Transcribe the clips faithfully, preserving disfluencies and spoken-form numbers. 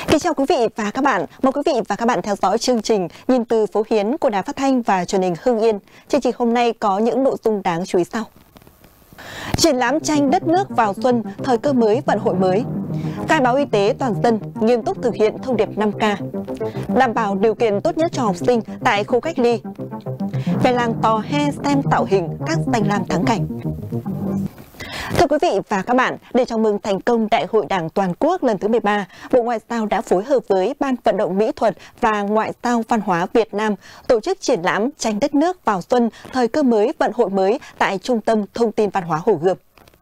Kính chào quý vị và các bạn. Mời quý vị và các bạn theo dõi chương trình Nhìn từ phố Hiến của Đài Phát thanh và Truyền hình Hưng Yên. Chương trình hôm nay có những nội dung đáng chú ý sau. Triển lãm tranh đất nước vào xuân, thời cơ mới vận hội mới. Khai báo y tế toàn dân, nghiêm túc thực hiện thông điệp năm K. Đảm bảo điều kiện tốt nhất cho học sinh tại khu cách ly. Về làng Tò He xem tạo hình các danh lam thắng cảnh. Thưa quý vị và các bạn, để chào mừng thành công Đại hội Đảng Toàn quốc lần thứ mười ba, Bộ Ngoại giao đã phối hợp với Ban Vận động Mỹ thuật và Ngoại giao Văn hóa Việt Nam tổ chức triển lãm tranh đất nước vào xuân, thời cơ mới vận hội mới tại Trung tâm Thông tin Văn hóa Hồ Gươm.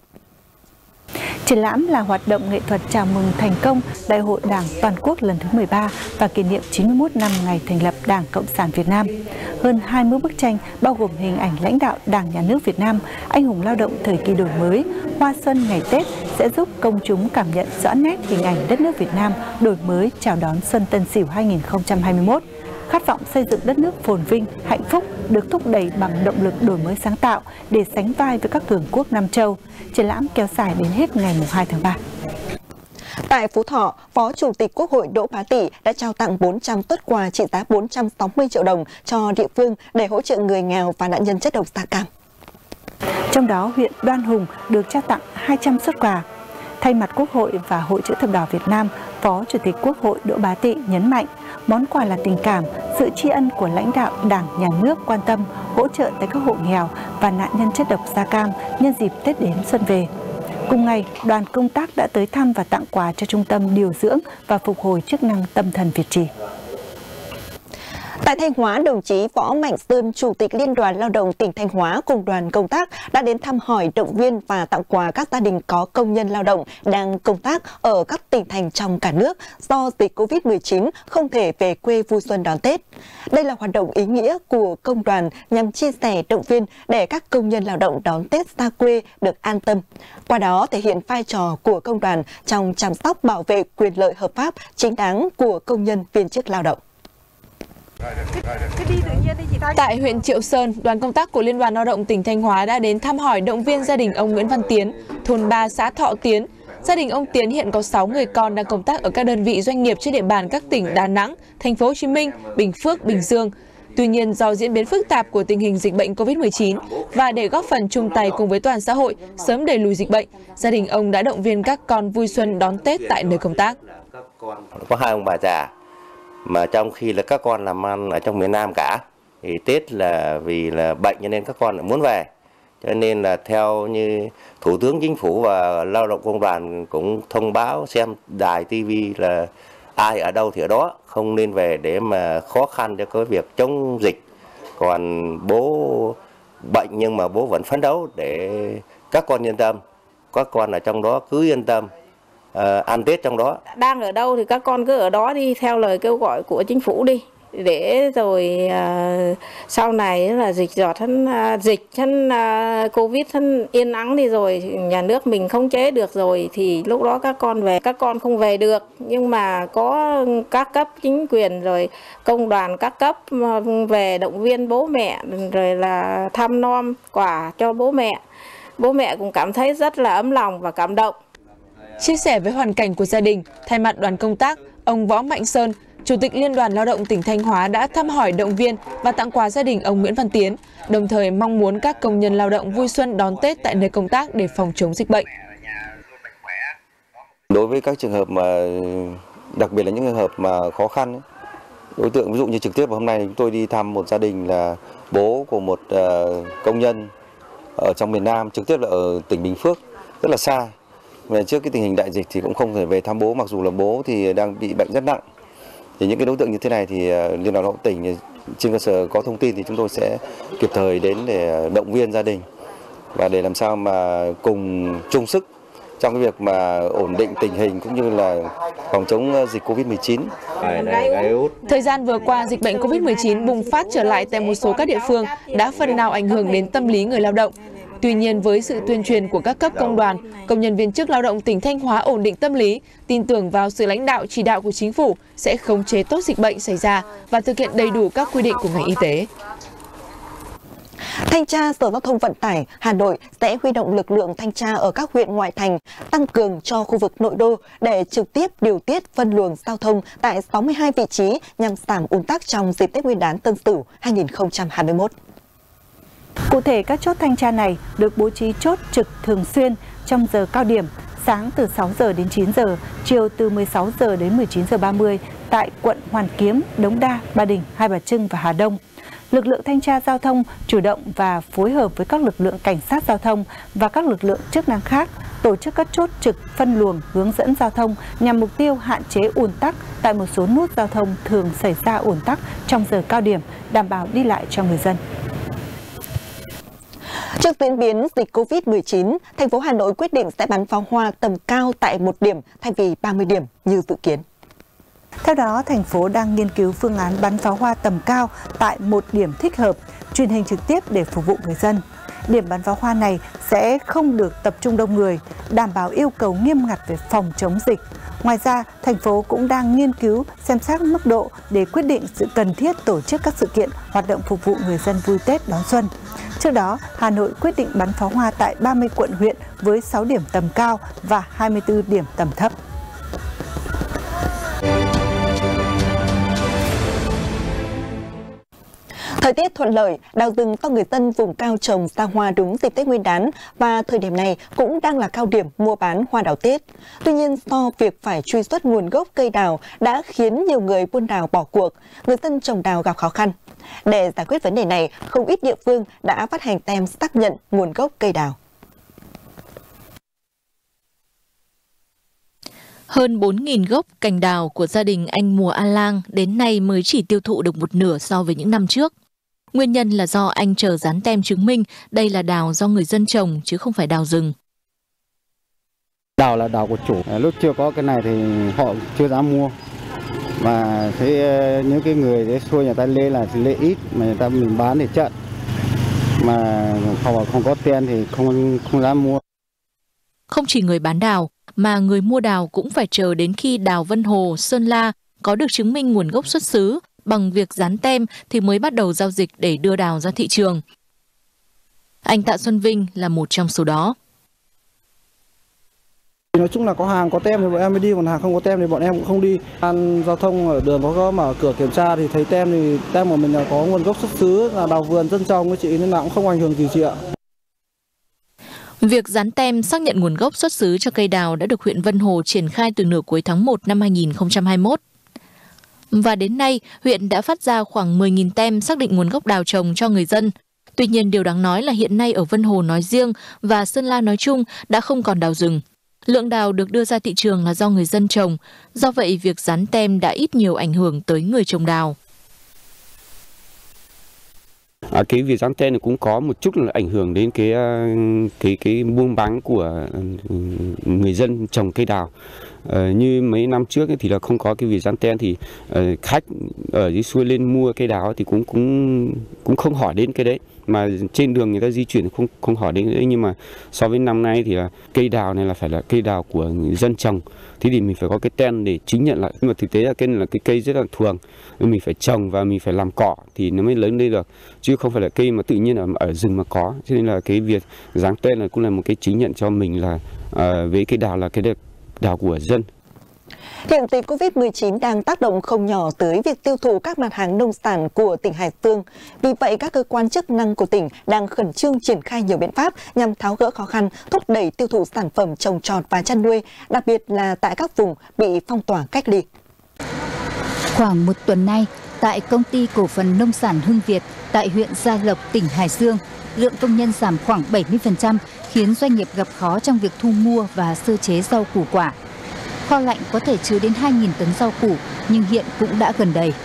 Triển lãm là hoạt động nghệ thuật chào mừng thành công Đại hội Đảng Toàn quốc lần thứ mười ba và kỷ niệm chín mươi mốt năm ngày thành lập Đảng Cộng sản Việt Nam. Hơn hai mươi bức tranh bao gồm hình ảnh lãnh đạo Đảng, Nhà nước Việt Nam, anh hùng lao động thời kỳ đổi mới, hoa xuân ngày Tết sẽ giúp công chúng cảm nhận rõ nét hình ảnh đất nước Việt Nam đổi mới chào đón Xuân Tân Sửu hai nghìn không trăm hai mươi mốt. Khát vọng xây dựng đất nước phồn vinh, hạnh phúc được thúc đẩy bằng động lực đổi mới sáng tạo để sánh vai với các cường quốc Nam châu. Triển lãm kéo dài đến hết ngày hai tháng ba. Tại Phú Thọ, Phó Chủ tịch Quốc hội Đỗ Bá Tị đã trao tặng bốn trăm suất quà trị giá bốn trăm sáu mươi triệu đồng cho địa phương để hỗ trợ người nghèo và nạn nhân chất độc da cam. Trong đó, huyện Đoan Hùng được trao tặng hai trăm suất quà. Thay mặt Quốc hội và Hội Chữ thập đỏ Việt Nam, Phó Chủ tịch Quốc hội Đỗ Bá Tị nhấn mạnh, món quà là tình cảm, sự tri ân của lãnh đạo Đảng, Nhà nước quan tâm, hỗ trợ tới các hộ nghèo và nạn nhân chất độc da cam nhân dịp Tết đến xuân về. Cùng ngày, đoàn công tác đã tới thăm và tặng quà cho Trung tâm Điều dưỡng và Phục hồi chức năng tâm thần Việt Trì. Tại Thanh Hóa, đồng chí Võ Mạnh Sơn, Chủ tịch Liên đoàn Lao động tỉnh Thanh Hóa cùng đoàn công tác đã đến thăm hỏi, động viên và tặng quà các gia đình có công nhân lao động đang công tác ở các tỉnh thành trong cả nước do dịch Covid mười chín không thể về quê vui xuân đón Tết. Đây là hoạt động ý nghĩa của công đoàn nhằm chia sẻ, động viên để các công nhân lao động đón Tết xa quê được an tâm. Qua đó thể hiện vai trò của công đoàn trong chăm sóc, bảo vệ quyền lợi hợp pháp, chính đáng của công nhân viên chức lao động. Tại huyện Triệu Sơn, đoàn công tác của Liên đoàn Lao động tỉnh Thanh Hóa đã đến thăm hỏi, động viên gia đình ông Nguyễn Văn Tiến, thôn ba xã Thọ Tiến. Gia đình ông Tiến hiện có sáu người con đang công tác ở các đơn vị doanh nghiệp trên địa bàn các tỉnh Đà Nẵng, Thành phố Hồ Chí Minh, Bình Phước, Bình Dương. Tuy nhiên, do diễn biến phức tạp của tình hình dịch bệnh Covid mười chín và để góp phần chung tay cùng với toàn xã hội sớm đẩy lùi dịch bệnh, gia đình ông đã động viên các con vui xuân đón Tết tại nơi công tác. Có hai ông bà già mà trong khi là các con làm ăn ở trong miền Nam cả, thì Tết là vì là bệnh cho nên các con lại muốn về, cho nên là theo như Thủ tướng Chính phủ và Lao động Công đoàn cũng thông báo xem đài ti vi là ai ở đâu thì ở đó, không nên về để mà khó khăn cho cái việc chống dịch. Còn bố bệnh nhưng mà bố vẫn phấn đấu để các con yên tâm, các con ở trong đó cứ yên tâm. À, ăn Tết trong đó. Đang ở đâu thì các con cứ ở đó đi, theo lời kêu gọi của chính phủ đi, để rồi à, sau này là dịch giọt thân à, dịch thân à, Covid thân yên ắng đi rồi, nhà nước mình khống chế được rồi thì lúc đó các con về. Các con không về được nhưng mà có các cấp chính quyền rồi công đoàn các cấp về động viên bố mẹ, rồi là thăm nom quà cho bố mẹ. Bố mẹ cũng cảm thấy rất là ấm lòng và cảm động. Chia sẻ với hoàn cảnh của gia đình, thay mặt đoàn công tác, ông Võ Mạnh Sơn, Chủ tịch Liên đoàn Lao động tỉnh Thanh Hóa đã thăm hỏi, động viên và tặng quà gia đình ông Nguyễn Văn Tiến, đồng thời mong muốn các công nhân lao động vui xuân đón Tết tại nơi công tác để phòng chống dịch bệnh. Đối với các trường hợp mà đặc biệt là những trường hợp mà khó khăn, đối tượng ví dụ như trực tiếp hôm nay chúng tôi đi thăm một gia đình là bố của một công nhân ở trong miền Nam, trực tiếp là ở tỉnh Bình Phước, rất là xa. Về trước cái tình hình đại dịch thì cũng không thể về thăm bố, mặc dù là bố thì đang bị bệnh rất nặng. Thì những cái đối tượng như thế này thì Liên đoàn Lao động tỉnh trên cơ sở có thông tin thì chúng tôi sẽ kịp thời đến để động viên gia đình và để làm sao mà cùng chung sức trong cái việc mà ổn định tình hình cũng như là phòng chống dịch Covid mười chín. Thời gian vừa qua, dịch bệnh Covid mười chín bùng phát trở lại tại một số các địa phương đã phần nào ảnh hưởng đến tâm lý người lao động. Tuy nhiên, với sự tuyên truyền của các cấp công đoàn, công nhân viên chức lao động tỉnh Thanh Hóa ổn định tâm lý, tin tưởng vào sự lãnh đạo chỉ đạo của chính phủ sẽ khống chế tốt dịch bệnh xảy ra và thực hiện đầy đủ các quy định của ngành y tế. Thanh tra Sở Giao thông Vận tải Hà Nội sẽ huy động lực lượng thanh tra ở các huyện ngoại thành tăng cường cho khu vực nội đô để trực tiếp điều tiết phân luồng giao thông tại sáu mươi hai vị trí nhằm giảm ùn tắc trong dịp Tết Nguyên đán Tân Sửu hai nghìn không trăm hai mươi mốt. Cụ thể, các chốt thanh tra này được bố trí chốt trực thường xuyên trong giờ cao điểm, sáng từ sáu giờ đến chín giờ, chiều từ mười sáu giờ đến mười chín giờ ba mươi tại quận Hoàn Kiếm, Đống Đa, Ba Đình, Hai Bà Trưng và Hà Đông. Lực lượng thanh tra giao thông chủ động và phối hợp với các lực lượng cảnh sát giao thông và các lực lượng chức năng khác tổ chức các chốt trực phân luồng hướng dẫn giao thông nhằm mục tiêu hạn chế ùn tắc tại một số nút giao thông thường xảy ra ùn tắc trong giờ cao điểm, đảm bảo đi lại cho người dân. Trước diễn biến dịch Covid mười chín, thành phố Hà Nội quyết định sẽ bắn pháo hoa tầm cao tại một điểm thay vì ba mươi điểm như dự kiến. Theo đó, thành phố đang nghiên cứu phương án bắn pháo hoa tầm cao tại một điểm thích hợp, truyền hình trực tiếp để phục vụ người dân. Điểm bắn pháo hoa này sẽ không được tập trung đông người, đảm bảo yêu cầu nghiêm ngặt về phòng chống dịch. Ngoài ra, thành phố cũng đang nghiên cứu xem xét mức độ để quyết định sự cần thiết tổ chức các sự kiện hoạt động phục vụ người dân vui Tết đón xuân. Trước đó, Hà Nội quyết định bắn pháo hoa tại ba mươi quận huyện với sáu điểm tầm cao và hai mươi tư điểm tầm thấp. Thời tiết thuận lợi, đào rừng cho người dân vùng cao trồng ra hoa đúng dịp Tết Nguyên đán và thời điểm này cũng đang là cao điểm mua bán hoa đào Tết. Tuy nhiên, do việc phải truy xuất nguồn gốc cây đào đã khiến nhiều người buôn đào bỏ cuộc, người dân trồng đào gặp khó khăn. Để giải quyết vấn đề này, không ít địa phương đã phát hành tem xác nhận nguồn gốc cây đào. Hơn bốn nghìn gốc cành đào của gia đình anh Mùa A Lang đến nay mới chỉ tiêu thụ được một nửa so với những năm trước. Nguyên nhân là do anh chờ dán tem chứng minh đây là đào do người dân trồng chứ không phải đào rừng. Đào là đào của chủ. Lúc chưa có cái này thì họ chưa dám mua. Mà thấy những cái người đấy xuôi nhà ta lê là lê ít mà người ta mình bán thì chậm. Mà họ không có tem thì không không dám mua. Không chỉ người bán đào mà người mua đào cũng phải chờ đến khi đào Vân Hồ, Sơn La có được chứng minh nguồn gốc xuất xứ bằng việc dán tem thì mới bắt đầu giao dịch để đưa đào ra thị trường. Anh Tạ Xuân Vinh là một trong số đó. Nói chung là có hàng có tem thì bọn em mới đi, còn hàng không có tem thì bọn em cũng không đi. An giao thông ở đường có mở cửa kiểm tra thì thấy tem thì tem của mình là có nguồn gốc xuất xứ, là đào vườn dân trồng với chị, nên là cũng không ảnh hưởng gì chị ạ. Việc dán tem xác nhận nguồn gốc xuất xứ cho cây đào đã được huyện Vân Hồ triển khai từ nửa cuối tháng một năm hai nghìn không trăm hai mươi mốt. Và đến nay, huyện đã phát ra khoảng mười nghìn tem xác định nguồn gốc đào trồng cho người dân. Tuy nhiên, điều đáng nói là hiện nay ở Vân Hồ nói riêng và Sơn La nói chung đã không còn đào rừng. Lượng đào được đưa ra thị trường là do người dân trồng, do vậy việc dán tem đã ít nhiều ảnh hưởng tới người trồng đào. À, cái việc dán tem cũng có một chút là ảnh hưởng đến cái cái cái buôn bán của người dân trồng cây đào. À, như mấy năm trước ấy thì là không có cái việc dán tem thì uh, khách ở dưới xuôi lên mua cây đào thì cũng cũng cũng không hỏi đến cái đấy, mà trên đường người ta di chuyển không không hỏi đến cái đấy. Nhưng mà so với năm nay thì là cây đào này là phải là cây đào của người dân trồng, thế thì mình phải có cái tem để chứng nhận lại. Nhưng mà thực tế là cây là cái cây rất là thường, mình phải trồng và mình phải làm cỏ thì nó mới lớn lên được, chứ không phải là cây mà tự nhiên ở, ở rừng mà có. Cho nên là cái việc dán tem là cũng là một cái chứng nhận cho mình là uh, với cây đào là cái đào của dân. Hiện dịch Covid mười chín đang tác động không nhỏ tới việc tiêu thụ các mặt hàng nông sản của tỉnh Hải Dương. Vì vậy, các cơ quan chức năng của tỉnh đang khẩn trương triển khai nhiều biện pháp nhằm tháo gỡ khó khăn, thúc đẩy tiêu thụ sản phẩm trồng trọt và chăn nuôi, đặc biệt là tại các vùng bị phong tỏa cách ly. Khoảng một tuần nay, tại công ty cổ phần nông sản Hưng Việt tại huyện Gia Lộc, tỉnh Hải Dương, lượng công nhân giảm khoảng bảy mươi phần trăm, khiến doanh nghiệp gặp khó trong việc thu mua và sơ chế rau củ quả. Kho lạnh có thể chứa đến hai nghìn tấn rau củ, nhưng hiện cũng đã gần đầy.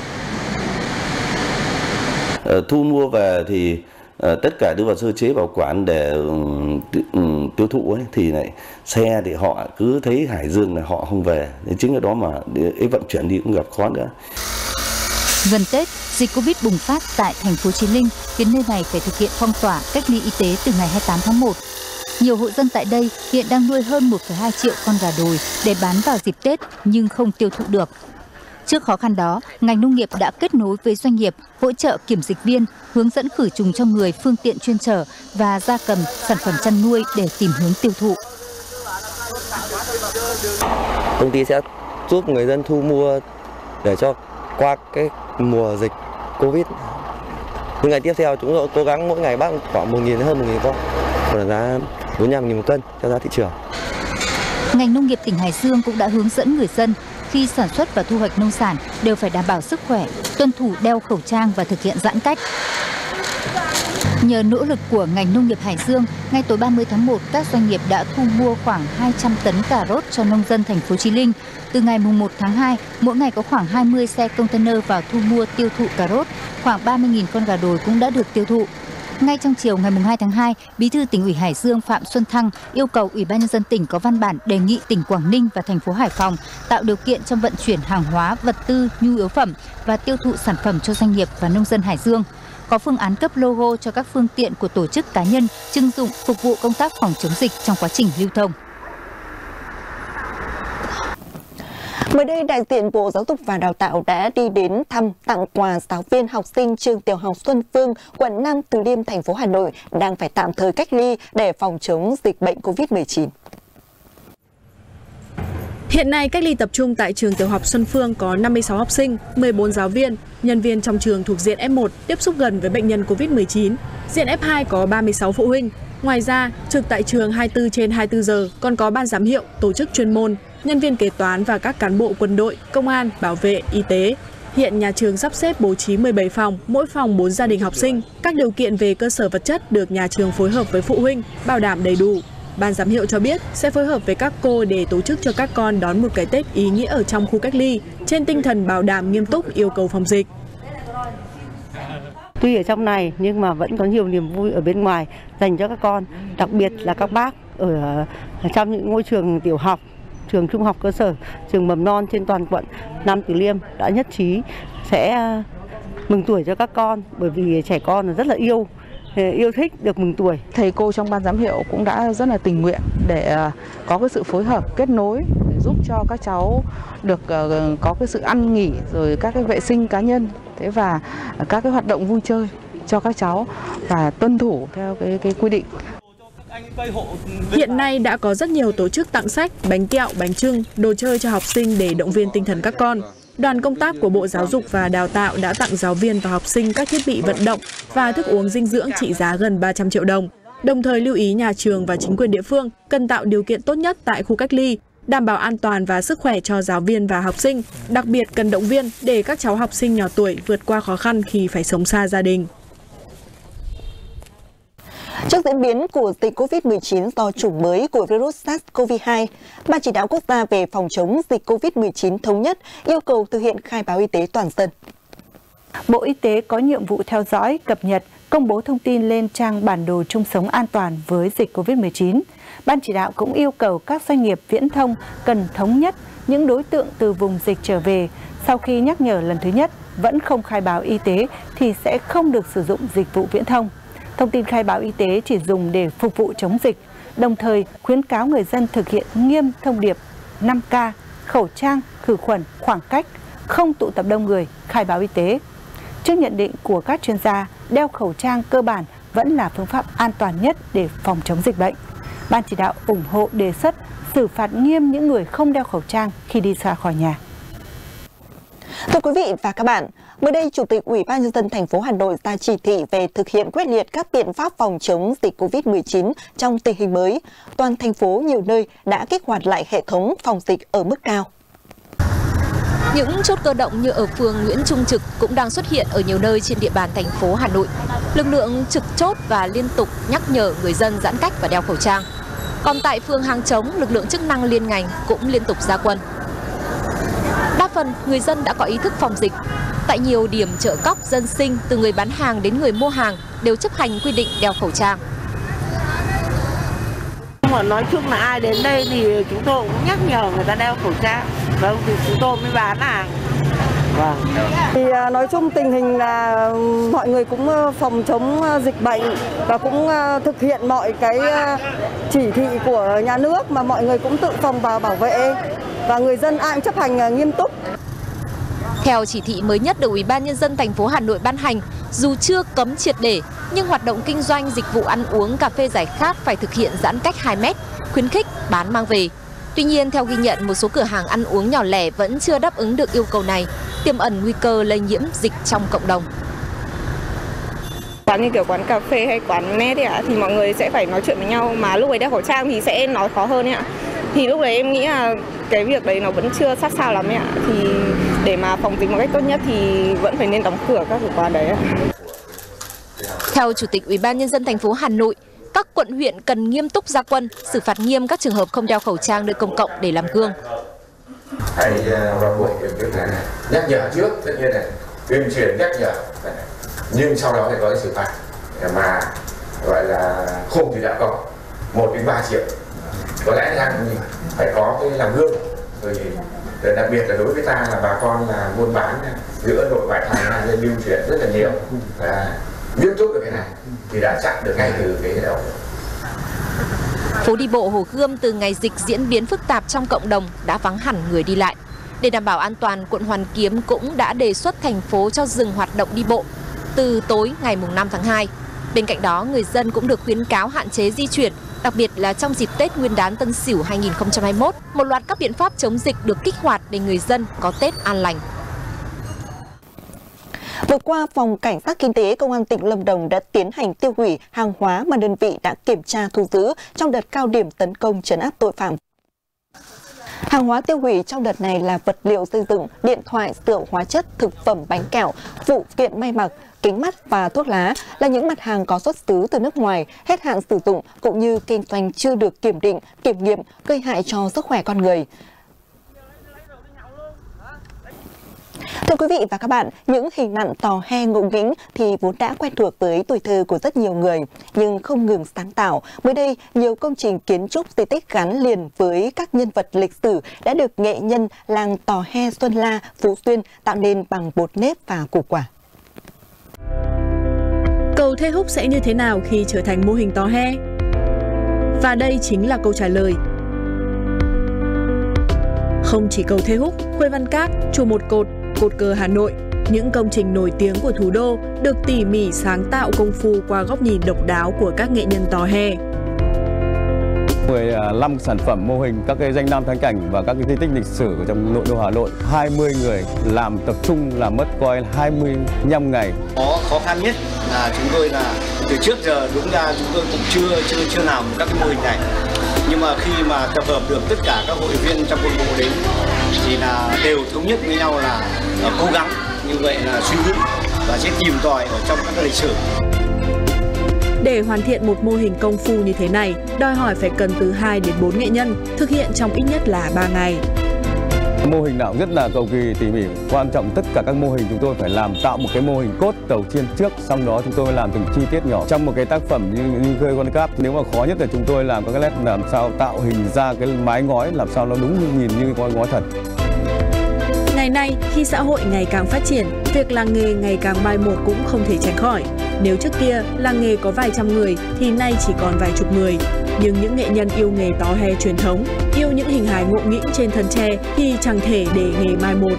Thu mua về thì tất cả đưa vào sơ chế bảo quản để tiêu thụ ấy, thì lại xe thì họ cứ thấy Hải Dương là họ không về, nên chính là đó mà để vận chuyển đi cũng gặp khó nữa. Gần Tết, dịch Covid bùng phát tại thành phố Chí Linh khiến nơi này phải thực hiện phong tỏa cách ly y tế từ ngày hai mươi tám tháng một. Nhiều hộ dân tại đây hiện đang nuôi hơn một phẩy hai triệu con gà đồi để bán vào dịp Tết nhưng không tiêu thụ được. Trước khó khăn đó, ngành nông nghiệp đã kết nối với doanh nghiệp, hỗ trợ kiểm dịch viên, hướng dẫn khử trùng cho người, phương tiện chuyên chở và gia cầm, sản phẩm chăn nuôi để tìm hướng tiêu thụ. Công ty sẽ giúp người dân thu mua để cho qua cái mùa dịch Covid. Những ngày tiếp theo chúng tôi cố gắng mỗi ngày bán khoảng một nghìn hơn một nghìn con, còn giá bốn mươi lăm nghìn một cân theo giá thị trường. Ngành nông nghiệp tỉnh Hải Dương cũng đã hướng dẫn người dân khi sản xuất và thu hoạch nông sản đều phải đảm bảo sức khỏe, tuân thủ đeo khẩu trang và thực hiện giãn cách. Nhờ nỗ lực của ngành nông nghiệp Hải Dương, ngay tối ba mươi tháng một, các doanh nghiệp đã thu mua khoảng hai trăm tấn cà rốt cho nông dân thành phố Chí Linh. Từ ngày mùng một tháng hai, mỗi ngày có khoảng hai mươi xe container vào thu mua tiêu thụ cà rốt, khoảng ba mươi nghìn con gà đồi cũng đã được tiêu thụ. Ngay trong chiều ngày mùng hai tháng hai, Bí thư Tỉnh ủy Hải Dương Phạm Xuân Thăng yêu cầu Ủy ban nhân dân tỉnh có văn bản đề nghị tỉnh Quảng Ninh và thành phố Hải Phòng tạo điều kiện trong vận chuyển hàng hóa, vật tư, nhu yếu phẩm và tiêu thụ sản phẩm cho doanh nghiệp và nông dân Hải Dương. Có phương án cấp logo cho các phương tiện của tổ chức cá nhân trưng dụng phục vụ công tác phòng chống dịch trong quá trình lưu thông. Mới đây, đại diện Bộ Giáo dục và Đào tạo đã đi đến thăm tặng quà giáo viên học sinh trường tiểu học Xuân Phương, quận Nam Từ Liêm, thành phố Hà Nội đang phải tạm thời cách ly để phòng chống dịch bệnh Covid mười chín. Hiện nay, cách ly tập trung tại trường tiểu học Xuân Phương có năm mươi sáu học sinh, mười bốn giáo viên, nhân viên trong trường thuộc diện F một tiếp xúc gần với bệnh nhân Covid mười chín. Diện F hai có ba mươi sáu phụ huynh. Ngoài ra, trực tại trường hai mươi tư trên hai mươi tư giờ còn có ban giám hiệu, tổ chức chuyên môn, nhân viên kế toán và các cán bộ quân đội, công an, bảo vệ, y tế. Hiện nhà trường sắp xếp bố trí mười bảy phòng, mỗi phòng bốn gia đình học sinh. Các điều kiện về cơ sở vật chất được nhà trường phối hợp với phụ huynh, bảo đảm đầy đủ. Ban giám hiệu cho biết sẽ phối hợp với các cô để tổ chức cho các con đón một cái Tết ý nghĩa ở trong khu cách ly, trên tinh thần bảo đảm nghiêm túc yêu cầu phòng dịch. Tuy ở trong này nhưng mà vẫn có nhiều niềm vui ở bên ngoài dành cho các con, đặc biệt là các bác ở trong những ngôi trường tiểu học, trường trung học cơ sở, trường mầm non trên toàn quận Nam Từ Liêm đã nhất trí sẽ mừng tuổi cho các con, bởi vì trẻ con rất là yêu yêu thích được mừng tuổi. Thầy cô trong ban giám hiệu cũng đã rất là tình nguyện để có cái sự phối hợp kết nối để giúp cho các cháu được có cái sự ăn nghỉ, rồi các cái vệ sinh cá nhân, thế và các cái hoạt động vui chơi cho các cháu và tuân thủ theo cái cái quy định. Hiện nay đã có rất nhiều tổ chức tặng sách, bánh kẹo, bánh chưng, đồ chơi cho học sinh để động viên tinh thần các con. Đoàn công tác của Bộ Giáo dục và Đào tạo đã tặng giáo viên và học sinh các thiết bị vận động và thức uống dinh dưỡng trị giá gần ba trăm triệu đồng. Đồng thời lưu ý nhà trường và chính quyền địa phương cần tạo điều kiện tốt nhất tại khu cách ly, đảm bảo an toàn và sức khỏe cho giáo viên và học sinh. Đặc biệt cần động viên để các cháu học sinh nhỏ tuổi vượt qua khó khăn khi phải sống xa gia đình. Trước diễn biến của dịch Covid mười chín do chủng mới của virus SARS-xê o vê hai, Ban Chỉ đạo Quốc gia về phòng chống dịch Covid mười chín thống nhất yêu cầu thực hiện khai báo y tế toàn dân. Bộ Y tế có nhiệm vụ theo dõi, cập nhật, công bố thông tin lên trang bản đồ chung sống an toàn với dịch Covid mười chín. Ban chỉ đạo cũng yêu cầu các doanh nghiệp viễn thông cần thống nhất những đối tượng từ vùng dịch trở về. Sau khi nhắc nhở lần thứ nhất vẫn không khai báo y tế thì sẽ không được sử dụng dịch vụ viễn thông. Thông tin khai báo y tế chỉ dùng để phục vụ chống dịch, đồng thời khuyến cáo người dân thực hiện nghiêm thông điệp năm K, khẩu trang, khử khuẩn, khoảng cách, không tụ tập đông người, khai báo y tế. Trước nhận định của các chuyên gia, đeo khẩu trang cơ bản vẫn là phương pháp an toàn nhất để phòng chống dịch bệnh. Ban chỉ đạo ủng hộ đề xuất xử phạt nghiêm những người không đeo khẩu trang khi đi ra khỏi nhà. Thưa quý vị và các bạn, mới đây Chủ tịch Ủy ban nhân dân thành phố Hà Nội ra chỉ thị về thực hiện quyết liệt các biện pháp phòng chống dịch Covid mười chín trong tình hình mới. Toàn thành phố nhiều nơi đã kích hoạt lại hệ thống phòng dịch ở mức cao. Những chốt cơ động như ở phường Nguyễn Trung Trực cũng đang xuất hiện ở nhiều nơi trên địa bàn thành phố Hà Nội. Lực lượng trực chốt và liên tục nhắc nhở người dân giãn cách và đeo khẩu trang. Còn tại phường Hàng Trống, lực lượng chức năng liên ngành cũng liên tục ra quân. Đa phần người dân đã có ý thức phòng dịch. Tại nhiều điểm chợ cóc dân sinh, từ người bán hàng đến người mua hàng đều chấp hành quy định đeo khẩu trang. Mà nói chung là ai đến đây thì chúng tôi cũng nhắc nhở người ta đeo khẩu trang. Vâng, thì chúng tôi mới bán hàng. Vâng. Thì nói chung tình hình là mọi người cũng phòng chống dịch bệnh và cũng thực hiện mọi cái chỉ thị của nhà nước mà mọi người cũng tự phòng và bảo vệ và người dân ai cũng chấp hành nghiêm túc. Theo chỉ thị mới nhất được Ủy ban Nhân dân thành phố Hà Nội ban hành, dù chưa cấm triệt để, nhưng hoạt động kinh doanh dịch vụ ăn uống cà phê giải khát phải thực hiện giãn cách hai mét, khuyến khích bán mang về. Tuy nhiên, theo ghi nhận, một số cửa hàng ăn uống nhỏ lẻ vẫn chưa đáp ứng được yêu cầu này, tiềm ẩn nguy cơ lây nhiễm dịch trong cộng đồng. Quán như kiểu quán cà phê hay quán net ấy ạ, thì mọi người sẽ phải nói chuyện với nhau, mà lúc ấy đeo khẩu trang thì sẽ nói khó hơn ấy ạ. Thì lúc đấy em nghĩ là cái việc đấy nó vẫn chưa sát sao lắm ấy ạ. Thì để mà phòng dịch một cách tốt nhất thì vẫn phải nên đóng cửa các quán đấy ạ. Theo Chủ tịch Ủy ban Nhân dân thành phố Hà Nội, các quận huyện cần nghiêm túc ra quân, xử phạt nghiêm các trường hợp không đeo khẩu trang nơi công cộng để làm gương. Hãy vào buổi kiểm tra này, nhắc nhở trước, tất nhiên này, tuyên truyền nhắc nhở, nhưng sau đó thì có cái xử phạt mà gọi là khung thì đã có một đến ba triệu. Có lẽ rằng phải có cái làm gương, rồi thì đặc biệt là đối với ta là bà con là buôn bán giữa nội ngoại thành nên lưu truyền rất là nhiều, và nghiêm túc được cái này thì đã chặn được ngay từ cái đầu. Phố đi bộ Hồ Gươm từ ngày dịch diễn biến phức tạp trong cộng đồng đã vắng hẳn người đi lại. Để đảm bảo an toàn, quận Hoàn Kiếm cũng đã đề xuất thành phố cho dừng hoạt động đi bộ từ tối ngày năm tháng hai. Bên cạnh đó, người dân cũng được khuyến cáo hạn chế di chuyển, đặc biệt là trong dịp Tết Nguyên đán Tân Sửu hai nghìn không trăm hai mươi mốt. Một loạt các biện pháp chống dịch được kích hoạt để người dân có Tết an lành. Vừa qua, Phòng Cảnh sát Kinh tế Công an tỉnh Lâm Đồng đã tiến hành tiêu hủy hàng hóa mà đơn vị đã kiểm tra thu giữ trong đợt cao điểm tấn công trấn áp tội phạm. Hàng hóa tiêu hủy trong đợt này là vật liệu xây dựng, điện thoại, rượu, hóa chất, thực phẩm, bánh kẹo, phụ kiện may mặc, kính mắt và thuốc lá là những mặt hàng có xuất xứ từ nước ngoài, hết hạn sử dụng cũng như kinh doanh chưa được kiểm định, kiểm nghiệm, gây hại cho sức khỏe con người. Thưa quý vị và các bạn, những hình nặn tò he ngộ nghĩnh thì vốn đã quen thuộc với tuổi thơ của rất nhiều người, nhưng không ngừng sáng tạo. Mới đây, nhiều công trình kiến trúc di tích gắn liền với các nhân vật lịch sử đã được nghệ nhân làng tò he Xuân La, Phú Xuyên tạo nên bằng bột nếp và củ quả. Cầu Thê Húc sẽ như thế nào khi trở thành mô hình tò he? Và đây chính là câu trả lời. Không chỉ cầu Thê Húc, Khuê Văn Các, chùa Một Cột, Cột Cờ Hà Nội, những công trình nổi tiếng của thủ đô được tỉ mỉ sáng tạo công phu qua góc nhìn độc đáo của các nghệ nhân tò he. mười lăm sản phẩm mô hình các cái danh lam thắng cảnh và các cái di tích lịch sử của trong nội đô Hà Nội, hai mươi người làm tập trung làm mất coi hai mươi lăm ngày. Có khó khăn nhất là chúng tôi là từ trước giờ đúng ra chúng tôi cũng chưa chưa chưa làm các cái mô hình này. Nhưng mà khi mà tập hợp được tất cả các hội viên trong câu lạc bộ đến thì là đều thống nhất với nhau là, là cố gắng như vậy là suy nghĩ và sẽ tìm tòi ở trong các lịch sử. Để hoàn thiện một mô hình công phu như thế này, đòi hỏi phải cần từ hai đến bốn nghệ nhân, thực hiện trong ít nhất là ba ngày. Mô hình nào rất là cầu kỳ tỉ mỉ, quan trọng tất cả các mô hình chúng tôi phải làm tạo một cái mô hình cốt đầu tiên trước, sau đó chúng tôi làm từng chi tiết nhỏ. Trong một cái tác phẩm như như Khuê Văn Các, nếu mà khó nhất là chúng tôi làm các cái nét làm sao tạo hình ra cái mái ngói làm sao nó đúng nhìn như ngói ngói thật. Ngày nay, khi xã hội ngày càng phát triển, việc làng nghề ngày càng mai một cũng không thể tránh khỏi. Nếu trước kia làng nghề có vài trăm người thì nay chỉ còn vài chục người. Nhưng những nghệ nhân yêu nghề tò he truyền thống, yêu những hình hài ngộ nghĩnh trên thân tre thì chẳng thể để nghề mai một.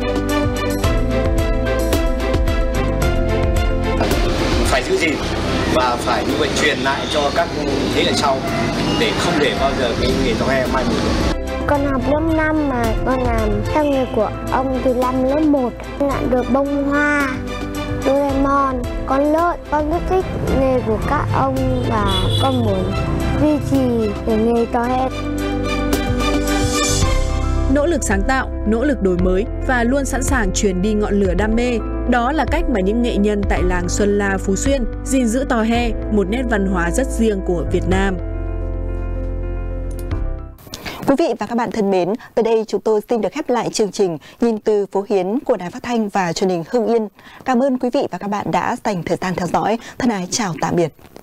Phải giữ gìn và phải như vậy truyền lại cho các thế hệ sau để không để bao giờ cái nghề tò he mai một được. Con học lớp năm mà con làm theo nghề của ông từ năm lớp một, làm được bông hoa, Doraemon, con lợn. Con rất thích nghề của các ông và con muốn duy trì để nghề tò he. Nỗ lực sáng tạo, nỗ lực đổi mới và luôn sẵn sàng truyền đi ngọn lửa đam mê. Đó là cách mà những nghệ nhân tại làng Xuân La, Phú Xuyên gìn giữ tò he, một nét văn hóa rất riêng của Việt Nam. Quý vị và các bạn thân mến, tới đây chúng tôi xin được khép lại chương trình Nhìn từ phố Hiến của Đài Phát thanh và Truyền hình Hưng Yên. Cảm ơn quý vị và các bạn đã dành thời gian theo dõi. Thân ái chào tạm biệt.